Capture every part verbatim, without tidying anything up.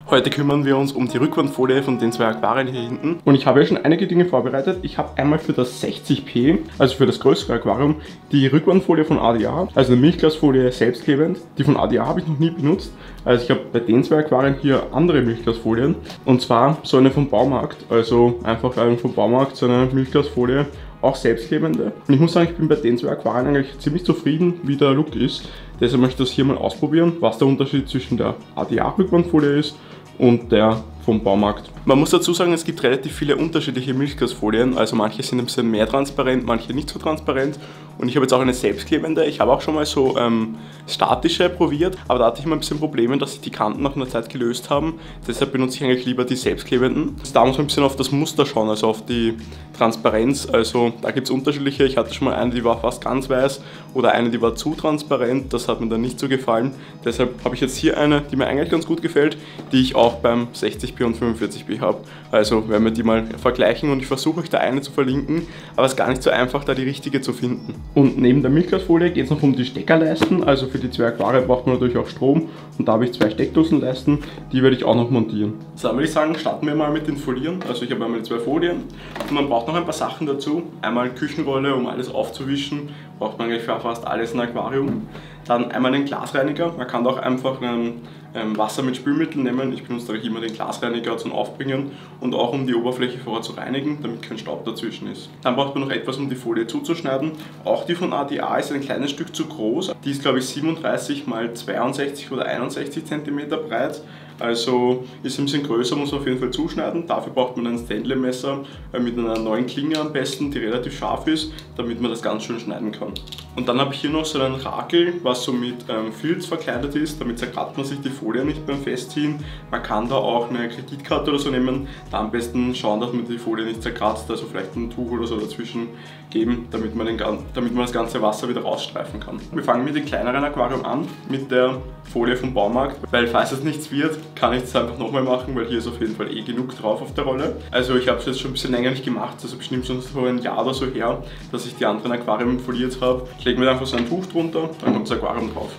Heute kümmern wir uns um die Rückwandfolie von den zwei Aquarien hier hinten. Und ich habe ja schon einige Dinge vorbereitet. Ich habe einmal für das sechzig P, also für das größere Aquarium, die Rückwandfolie von A D A, also eine Milchglasfolie selbstklebend. Die von A D A habe ich noch nie benutzt. Also ich habe bei den zwei Aquarien hier andere Milchglasfolien. Und zwar so eine vom Baumarkt, also einfach eine vom Baumarkt, so eine Milchglasfolie, auch selbstklebende. Und ich muss sagen, ich bin bei den zwei Aquarien eigentlich ziemlich zufrieden, wie der Look ist. Deshalb möchte ich das hier mal ausprobieren, was der Unterschied zwischen der A D A-Rückwandfolie ist und der vom Baumarkt. Man muss dazu sagen, es gibt relativ viele unterschiedliche Milchglasfolien, also manche sind ein bisschen mehr transparent, manche nicht so transparent. Und ich habe jetzt auch eine selbstklebende. Ich habe auch schon mal so ähm, statische probiert, aber da hatte ich immer ein bisschen Probleme, dass sich die Kanten nach einer Zeit gelöst haben. Deshalb benutze ich eigentlich lieber die selbstklebenden. Da muss man ein bisschen auf das Muster schauen, also auf die Transparenz. Also da gibt es unterschiedliche. Ich hatte schon mal eine, die war fast ganz weiß oder eine, die war zu transparent. Das hat mir dann nicht so gefallen. Deshalb habe ich jetzt hier eine, die mir eigentlich ganz gut gefällt, die ich auch beim sechzig P und fünfundvierzig P habe. Also werden wir die mal vergleichen und ich versuche euch da eine zu verlinken, aber es ist gar nicht so einfach, da die richtige zu finden. Und neben der Milchglasfolie geht es noch um die Steckerleisten. Also für die zwei Aquarien braucht man natürlich auch Strom und da habe ich zwei Steckdosenleisten, die werde ich auch noch montieren. So, dann würde ich sagen, starten wir mal mit den Folieren. Also ich habe einmal die zwei Folien und man braucht noch ein paar Sachen dazu. Einmal Küchenrolle, um alles aufzuwischen, braucht man eigentlich für fast alles ein Aquarium. Dann einmal den Glasreiniger. Man kann auch einfach ein ähm, Wasser mit Spülmittel nehmen. Ich benutze eigentlich immer den Glasreiniger zum Aufbringen und auch um die Oberfläche vorher zu reinigen, damit kein Staub dazwischen ist. Dann braucht man noch etwas, um die Folie zuzuschneiden. Auch die von A D A ist ein kleines Stück zu groß. Die ist, glaube ich, siebenunddreißig mal zweiundsechzig oder einundsechzig Zentimeter breit. Also ist ein bisschen größer, muss man auf jeden Fall zuschneiden. Dafür braucht man ein Stanley-Messer mit einer neuen Klinge am besten, die relativ scharf ist, damit man das ganz schön schneiden kann. Und dann habe ich hier noch so einen Rakel, was so mit ähm, Filz verkleidet ist, damit zerkratzt man sich die Folie nicht beim Festziehen. Man kann da auch eine Kreditkarte oder so nehmen, da am besten schauen, dass man die Folie nicht zerkratzt, also vielleicht ein Tuch oder so dazwischen geben, damit man, den, damit man das ganze Wasser wieder rausstreifen kann. Wir fangen mit dem kleineren Aquarium an, mit der Folie vom Baumarkt, weil falls es nichts wird, kann ich es einfach nochmal machen, weil hier ist auf jeden Fall eh genug drauf auf der Rolle. Also ich habe es jetzt schon ein bisschen länger nicht gemacht, also bestimmt schon so ein Jahr oder so her, dass ich die anderen Aquarien foliert habe. Ich lege mir einfach so ein Tuch drunter, dann kommt das Aquarium drauf.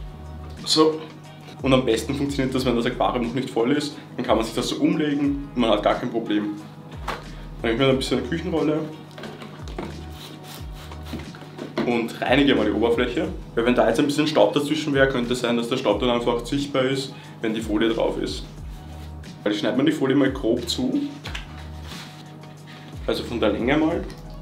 So. Und am besten funktioniert das, wenn das Aquarium noch nicht voll ist, dann kann man sich das so umlegen und man hat gar kein Problem. Dann nehme ich mir ein bisschen eine Küchenrolle und reinige mal die Oberfläche. Weil wenn da jetzt ein bisschen Staub dazwischen wäre, könnte es sein, dass der Staub dann einfach sichtbar ist, wenn die Folie drauf ist. Also schneidet man die Folie mal grob zu, also von der Länge mal.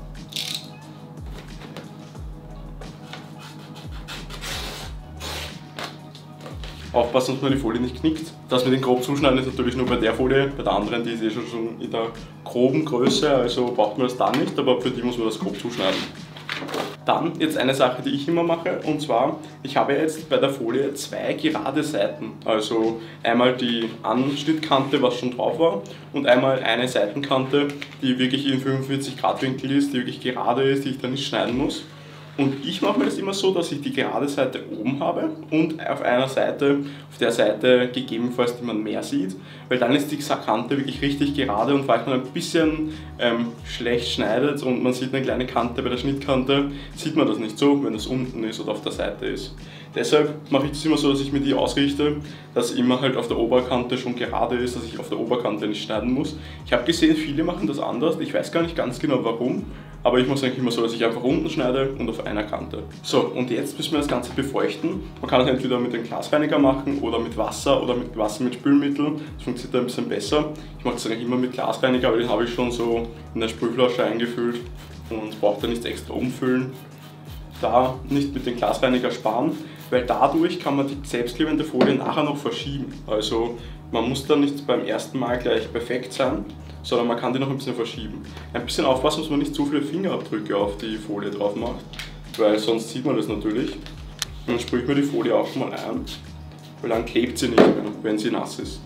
Aufpassen, dass man die Folie nicht knickt. Das mit den grob zuschneiden ist natürlich nur bei der Folie, bei der anderen, die ist eh schon in der groben Größe, also braucht man das da nicht, aber für die muss man das grob zuschneiden. Dann jetzt eine Sache, die ich immer mache, und zwar, ich habe jetzt bei der Folie zwei gerade Seiten. Also einmal die Anschnittkante, was schon drauf war, und einmal eine Seitenkante, die wirklich in fünfundvierzig Grad Winkel ist, die wirklich gerade ist, die ich dann nicht schneiden muss. Und ich mache mir das immer so, dass ich die gerade Seite oben habe und auf einer Seite, auf der Seite gegebenenfalls, die man mehr sieht, weil dann ist die Kante wirklich richtig gerade und falls man ein bisschen ähm, schlecht schneidet und man sieht eine kleine Kante bei der Schnittkante, sieht man das nicht so, wenn das unten ist oder auf der Seite ist. Deshalb mache ich das immer so, dass ich mir die ausrichte, dass immer halt auf der Oberkante schon gerade ist, dass ich auf der Oberkante nicht schneiden muss. Ich habe gesehen, viele machen das anders, ich weiß gar nicht ganz genau warum. Aber ich mache es eigentlich immer so, dass ich einfach unten schneide und auf einer Kante. So, und jetzt müssen wir das Ganze befeuchten. Man kann es entweder mit einem Glasreiniger machen oder mit Wasser oder mit Wasser mit Spülmittel. Das funktioniert ein bisschen besser. Ich mache es eigentlich immer mit Glasreiniger, aber den habe ich schon so in der Sprühflasche eingefüllt und brauche da nichts extra umfüllen. Da nicht mit dem Glasreiniger sparen, weil dadurch kann man die selbstklebende Folie nachher noch verschieben. Also man muss da nicht beim ersten Mal gleich perfekt sein, sondern man kann die noch ein bisschen verschieben. Ein bisschen aufpassen, dass man nicht zu viele Fingerabdrücke auf die Folie drauf macht, weil sonst sieht man das natürlich. Und dann sprühe ich mir die Folie auch schon mal ein, weil dann klebt sie nicht mehr, wenn sie nass ist.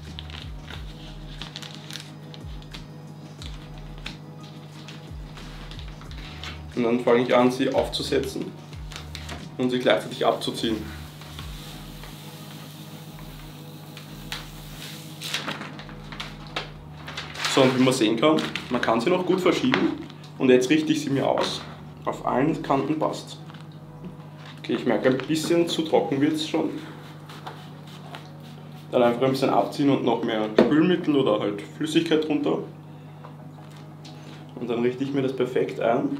Und dann fange ich an, sie aufzusetzen und sie gleichzeitig abzuziehen. So, und wie man sehen kann, man kann sie noch gut verschieben und jetzt richte ich sie mir aus. Auf allen Kanten passt. Okay, ich merke, ein bisschen zu trocken wird es schon. Dann einfach ein bisschen abziehen und noch mehr Spülmittel oder halt Flüssigkeit drunter. Und dann richte ich mir das perfekt ein.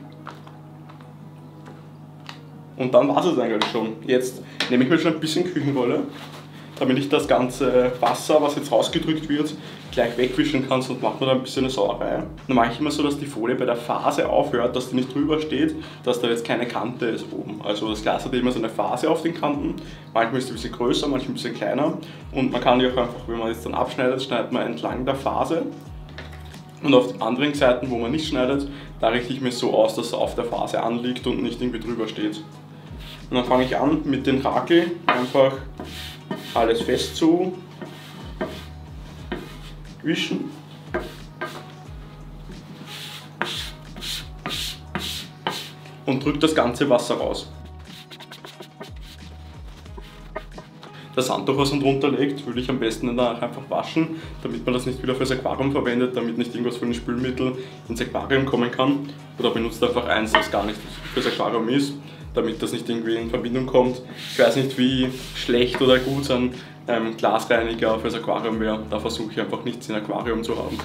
Und dann war es eigentlich schon. Jetzt nehme ich mir schon ein bisschen Küchenrolle, damit ich das ganze Wasser, was jetzt rausgedrückt wird, gleich wegwischen kann, sonst macht man da ein bisschen eine Sauerei. Dann mache ich immer so, dass die Folie bei der Phase aufhört, dass die nicht drüber steht, dass da jetzt keine Kante ist oben. Also das Glas hat immer so eine Phase auf den Kanten. Manchmal ist die ein bisschen größer, manchmal ein bisschen kleiner. Und man kann die auch einfach, wenn man jetzt dann abschneidet, schneidet man entlang der Phase. Und auf den anderen Seiten, wo man nicht schneidet, da richte ich mir so aus, dass er auf der Phase anliegt und nicht irgendwie drüber steht. Und dann fange ich an mit dem Rakel einfach alles fest zu wischen. Und drücke das ganze Wasser raus. Das Handtuch, was man drunter legt, würde ich am besten danach einfach waschen, damit man das nicht wieder fürs Aquarium verwendet, damit nicht irgendwas von den Spülmitteln ins Aquarium kommen kann. Oder benutzt einfach eins, das gar nicht fürs Aquarium ist, damit das nicht irgendwie in Verbindung kommt. Ich weiß nicht, wie schlecht oder gut ein ähm, Glasreiniger fürs Aquarium wäre. Da versuche ich einfach nichts im Aquarium zu haben.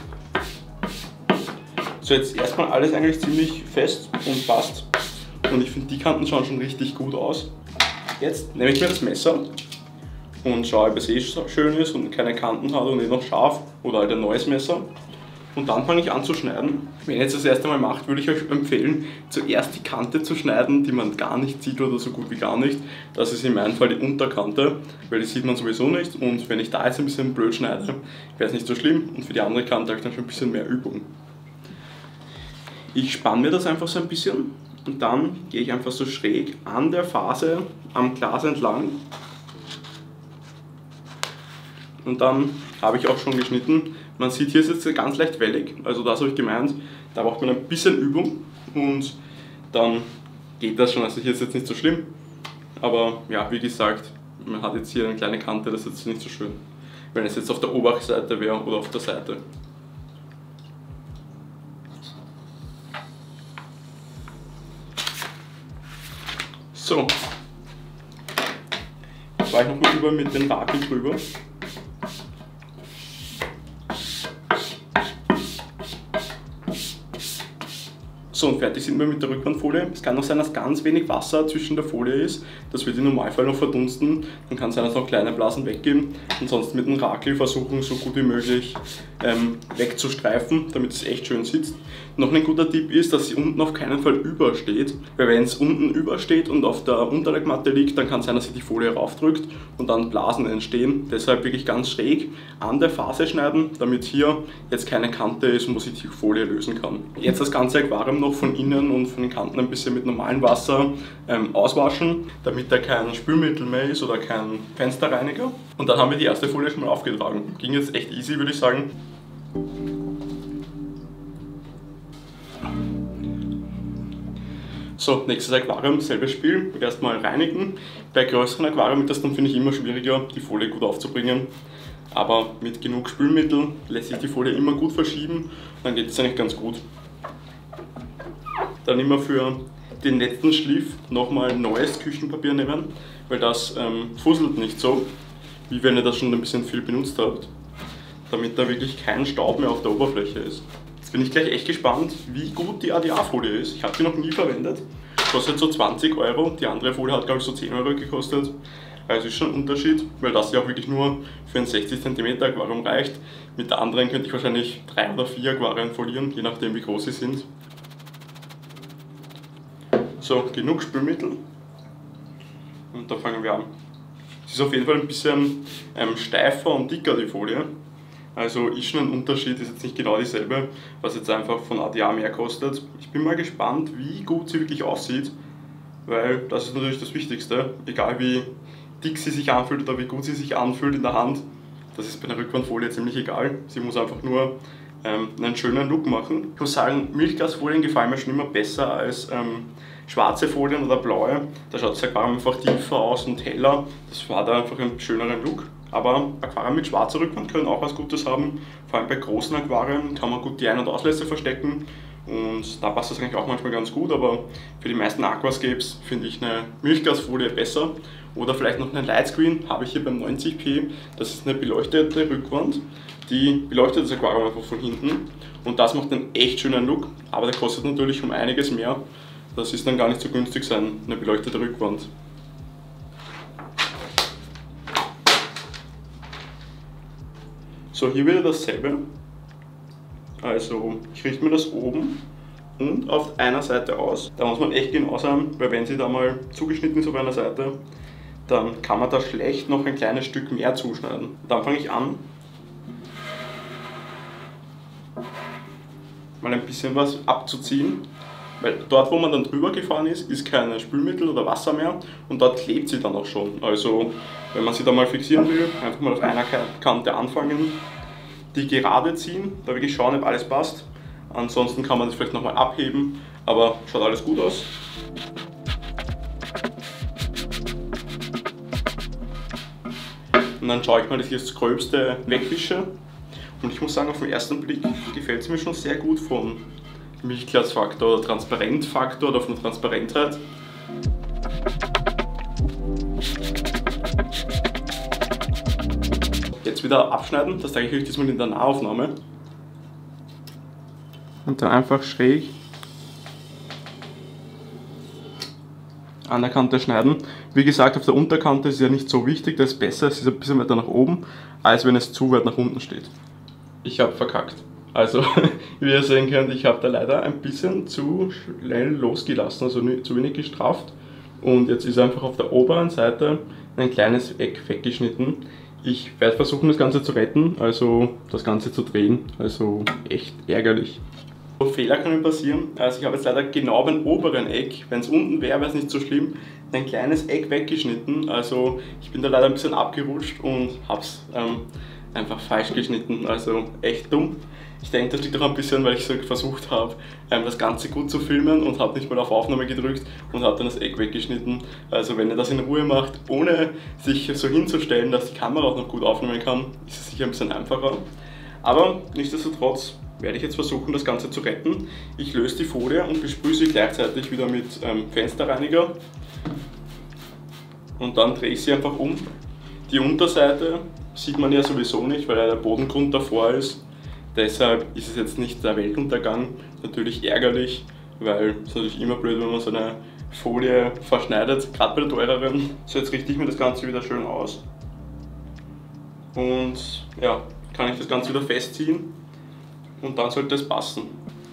So, jetzt erstmal alles eigentlich ziemlich fest und passt. Und ich finde, die Kanten schauen schon richtig gut aus. Jetzt nehme ich mir das Messer und schaue, ob es eh schön ist und keine Kanten hat und eh noch scharf oder halt ein neues Messer. Und dann fange ich an zu schneiden. Wenn ihr jetzt das erste Mal macht, würde ich euch empfehlen, zuerst die Kante zu schneiden, die man gar nicht sieht oder so gut wie gar nicht. Das ist in meinem Fall die Unterkante, weil die sieht man sowieso nicht. Und wenn ich da jetzt ein bisschen blöd schneide, wäre es nicht so schlimm. Und für die andere Kante habe ich dann schon ein bisschen mehr Übung. Ich spanne mir das einfach so ein bisschen und dann gehe ich einfach so schräg an der Phase am Glas entlang. Und dann habe ich auch schon geschnitten. Man sieht, hier ist jetzt ganz leicht wellig, also das habe ich gemeint. Da braucht man ein bisschen Übung und dann geht das schon. Also hier ist jetzt nicht so schlimm. Aber ja, wie gesagt, man hat jetzt hier eine kleine Kante, das ist jetzt nicht so schön. Wenn es jetzt auf der Oberseite wäre oder auf der Seite. So. Jetzt war ich nochmal über mit dem Rakel drüber. So, und fertig sind wir mit der Rückwandfolie. Es kann auch sein, dass ganz wenig Wasser zwischen der Folie ist. Das wird im Normalfall noch verdunsten. Dann kann es sein, dass noch kleine Blasen weggehen. Ansonsten mit dem Rakel versuchen, so gut wie möglich ähm, wegzustreifen, damit es echt schön sitzt. Noch ein guter Tipp ist, dass sie unten auf keinen Fall übersteht. Weil wenn es unten übersteht und auf der Unterlegmatte liegt, dann kann es sein, dass sich die Folie raufdrückt und dann Blasen entstehen. Deshalb wirklich ganz schräg an der Phase schneiden, damit hier jetzt keine Kante ist und man sich die Folie lösen kann. Jetzt das ganze Aquarium noch von innen und von den Kanten ein bisschen mit normalem Wasser ähm, auswaschen, damit da kein Spülmittel mehr ist oder kein Fensterreiniger. Und dann haben wir die erste Folie schon mal aufgetragen. Ging jetzt echt easy, würde ich sagen. So, nächstes Aquarium, selbes Spiel. Erstmal reinigen. Bei größeren Aquarien ist das dann, finde ich, immer schwieriger, die Folie gut aufzubringen. Aber mit genug Spülmittel lässt sich die Folie immer gut verschieben. Dann geht es eigentlich ganz gut. Dann immer für den letzten Schliff nochmal neues Küchenpapier nehmen, weil das ähm, fusselt nicht so, wie wenn ihr das schon ein bisschen viel benutzt habt, damit da wirklich kein Staub mehr auf der Oberfläche ist. Jetzt bin ich gleich echt gespannt, wie gut die A D A-Folie ist. Ich habe die noch nie verwendet, kostet so zwanzig Euro, die andere Folie hat glaube ich so zehn Euro gekostet. Also ist schon ein Unterschied, weil das ja auch wirklich nur für ein sechzig Zentimeter Aquarium reicht. Mit der anderen könnte ich wahrscheinlich drei oder vier Aquarien folieren, je nachdem wie groß sie sind. So, genug Spülmittel und da fangen wir an. Es ist auf jeden Fall ein bisschen ähm, steifer und dicker die Folie. Also ist schon ein Unterschied, ist jetzt nicht genau dieselbe, was jetzt einfach von A D A mehr kostet. Ich bin mal gespannt, wie gut sie wirklich aussieht, weil das ist natürlich das Wichtigste. Egal wie dick sie sich anfühlt oder wie gut sie sich anfühlt in der Hand, das ist bei der Rückwandfolie ziemlich egal. Sie muss einfach nur ähm, einen schönen Look machen. Ich muss sagen, Milchglasfolien gefallen mir schon immer besser als ähm, schwarze Folien oder blaue. Da schaut das Aquarium einfach tiefer aus und heller. Das war da einfach einen schöneren Look. Aber Aquarien mit schwarzer Rückwand können auch was Gutes haben. Vor allem bei großen Aquarien kann man gut die Ein- und Auslässe verstecken. und da passt das eigentlich auch manchmal ganz gut, aber für die meisten Aquascapes finde ich eine Milchglasfolie besser. Oder vielleicht noch eine Lightscreen, habe ich hier beim neunzig P, das ist eine beleuchtete Rückwand, die beleuchtet das Aquarium einfach von hinten und das macht einen echt schönen Look, aber der kostet natürlich um einiges mehr. Das ist dann gar nicht so günstig sein, eine beleuchtete Rückwand. So, hier wieder dasselbe. Also ich richte mir das oben und auf einer Seite aus. Da muss man echt genau sein, weil wenn sie da mal zugeschnitten ist auf einer Seite, dann kann man da schlecht noch ein kleines Stück mehr zuschneiden. Dann fange ich an, mal ein bisschen was abzuziehen, weil dort, wo man dann drüber gefahren ist, ist kein Spülmittel oder Wasser mehr und dort klebt sie dann auch schon. Also wenn man sie da mal fixieren will, einfach mal auf einer Kante anfangen, die gerade ziehen, da wirklich schauen, ob alles passt. Ansonsten kann man das vielleicht nochmal abheben, aber schaut alles gut aus. Und dann schaue ich mal, dass ich das Gröbste wegwische. Und ich muss sagen, auf den ersten Blick gefällt es mir schon sehr gut vom Milchglasfaktor oder Transparentfaktor oder von der Transparentheit. Jetzt wieder abschneiden, das zeige ich euch diesmal in der Nahaufnahme. Und dann einfach schräg an der Kante schneiden. Wie gesagt, auf der Unterkante ist es ja nicht so wichtig, das ist besser, es ist ein bisschen weiter nach oben, als wenn es zu weit nach unten steht. Ich habe verkackt. Also, wie ihr sehen könnt, ich habe da leider ein bisschen zu schnell losgelassen, also zu wenig gestrafft. Und jetzt ist einfach auf der oberen Seite ein kleines Eck weggeschnitten. Ich werde versuchen, das Ganze zu retten, also das Ganze zu drehen, also echt ärgerlich. Fehler können passieren, also ich habe jetzt leider genau beim oberen Eck, wenn es unten wäre, wäre es nicht so schlimm, ein kleines Eck weggeschnitten, also ich bin da leider ein bisschen abgerutscht und habe es ähm, einfach falsch geschnitten, also echt dumm. Ich denke, das liegt auch ein bisschen, weil ich so versucht habe, ähm, das Ganze gut zu filmen und habe nicht mal auf Aufnahme gedrückt und habe dann das Eck weggeschnitten. Also wenn ihr das in Ruhe macht, ohne sich so hinzustellen, dass die Kamera auch noch gut aufnehmen kann, ist es sicher ein bisschen einfacher. Aber nichtsdestotrotz werde ich jetzt versuchen, das Ganze zu retten. Ich löse die Folie und besprühe sie gleichzeitig wieder mit ähm, Fensterreiniger. Und dann drehe ich sie einfach um. Die Unterseite sieht man ja sowieso nicht, weil ja der Bodengrund davor ist. Deshalb ist es jetzt nicht der Weltuntergang. Natürlich ärgerlich, weil es natürlich immer blöd, wenn man so eine Folie verschneidet, gerade bei der teureren. So, jetzt richte ich mir das Ganze wieder schön aus. Und ja, kann ich das Ganze wieder festziehen. Und dann sollte es passen.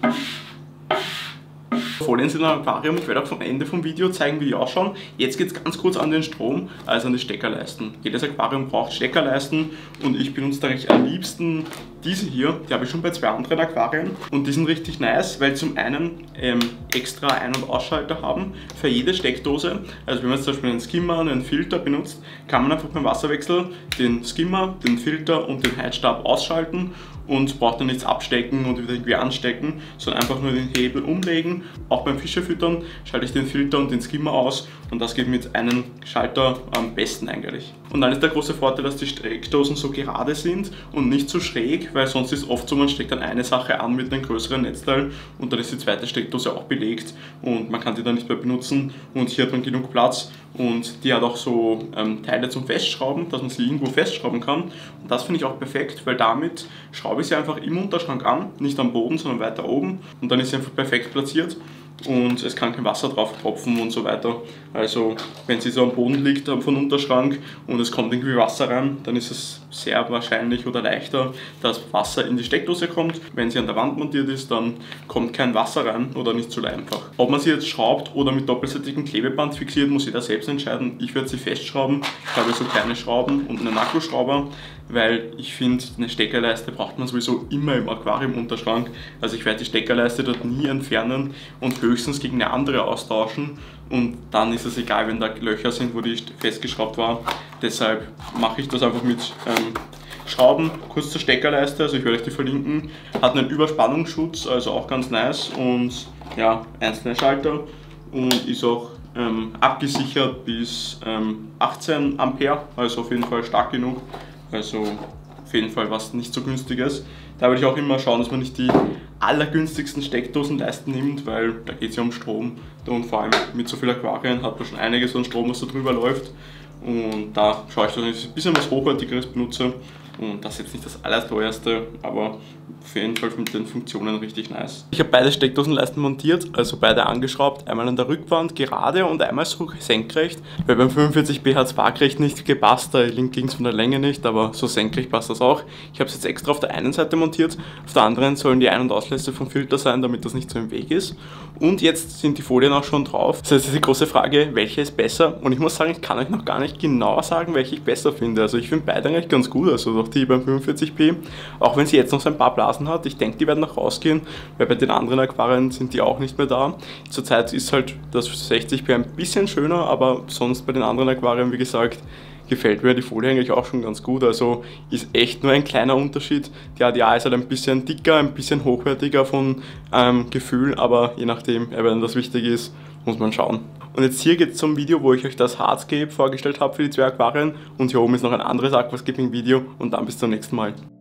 Folien sind im Aquarium, ich werde auch vom Ende vom Video zeigen, wie die ausschauen. Jetzt geht es ganz kurz an den Strom, also an die Steckerleisten. Jedes Aquarium braucht Steckerleisten und ich benutze da am liebsten diese hier. Die habe ich schon bei zwei anderen Aquarien und die sind richtig nice, weil zum einen ähm, extra Ein- und Ausschalter haben für jede Steckdose. Also wenn man jetzt zum Beispiel einen Skimmer, einen Filter benutzt, kann man einfach beim Wasserwechsel den Skimmer, den Filter und den Heizstab ausschalten und braucht dann nichts abstecken und wieder irgendwie anstecken, sondern einfach nur den Hebel umlegen. Auch beim Fischefüttern schalte ich den Filter und den Skimmer aus und das geht mit einem Schalter am besten eigentlich. Und dann ist der große Vorteil, dass die Steckdosen so gerade sind und nicht so schräg, weil sonst ist es oft so, man steckt dann eine Sache an mit einem größeren Netzteil und dann ist die zweite Steckdose auch belegt und man kann die dann nicht mehr benutzen und hier hat man genug Platz und die hat auch so ähm, Teile zum Festschrauben, dass man sie irgendwo festschrauben kann und das finde ich auch perfekt, weil damit schraube ich sie einfach im Unterschrank an, nicht am Boden, sondern weiter oben und dann ist sie einfach perfekt platziert und es kann kein Wasser drauf tropfen und so weiter. Also wenn sie so am Boden liegt von Unterschrank und es kommt irgendwie Wasser rein, dann ist es sehr wahrscheinlich oder leichter, dass Wasser in die Steckdose kommt. Wenn sie an der Wand montiert ist, dann kommt kein Wasser rein oder nicht so einfach. Ob man sie jetzt schraubt oder mit doppelseitigem Klebeband fixiert, muss jeder selbst entscheiden. Ich werde sie festschrauben. Ich habe so kleine Schrauben und einen Akkuschrauber, weil ich finde, eine Steckerleiste braucht man sowieso immer im Aquariumunterschrank. Also ich werde die Steckerleiste dort nie entfernen und höchstens gegen eine andere austauschen und dann ist es egal, wenn da Löcher sind, wo die festgeschraubt war. Deshalb mache ich das einfach mit ähm, Schrauben, kurz zur Steckerleiste, also ich werde euch die verlinken. Hat einen Überspannungsschutz, also auch ganz nice und ja, einzelne Schalter und ist auch ähm, abgesichert bis ähm, achtzehn Ampere, also auf jeden Fall stark genug. Also auf jeden Fall was nicht so günstiges. Da würde ich auch immer schauen, dass man nicht die allergünstigsten Steckdosenleisten nimmt, weil da geht es ja um Strom. Und vor allem mit so vielen Aquarien hat man schon einiges an Strom, was da drüber läuft. Und da schaue ich, dass ich ein bisschen was Hochwertigeres benutze. Und das ist jetzt nicht das allerteuerste, aber auf jeden Fall mit den Funktionen richtig nice. Ich habe beide Steckdosenleisten montiert, also beide angeschraubt. Einmal an der Rückwand gerade und einmal so senkrecht. Weil beim fünfundvierzig B hat es waagrecht nicht gepasst, da ging es von der Länge nicht, aber so senkrecht passt das auch. Ich habe es jetzt extra auf der einen Seite montiert, auf der anderen sollen die Ein- und Auslässe vom Filter sein, damit das nicht so im Weg ist. Und jetzt sind die Folien auch schon drauf. Das heißt, die große Frage, welche ist besser? Und ich muss sagen, ich kann euch noch gar nicht genau sagen, welche ich besser finde. Also ich finde beide eigentlich ganz gut, also auch die beim fünfundvierzig B, auch wenn sie jetzt noch so ein paar Blasen hat. Ich denke, die werden noch rausgehen, weil bei den anderen Aquarien sind die auch nicht mehr da. Zurzeit ist halt das sechzig B ein bisschen schöner, aber sonst bei den anderen Aquarien, wie gesagt, gefällt mir die Folie eigentlich auch schon ganz gut. Also ist echt nur ein kleiner Unterschied. Die A D A ist halt ein bisschen dicker, ein bisschen hochwertiger von ähm, Gefühl, aber je nachdem, wenn das wichtig ist, muss man schauen. Und jetzt hier geht es zum Video, wo ich euch das Hardscape vorgestellt habe für die zwei Aquarien. Und hier oben ist noch ein anderes Aquascaping Video und dann bis zum nächsten Mal.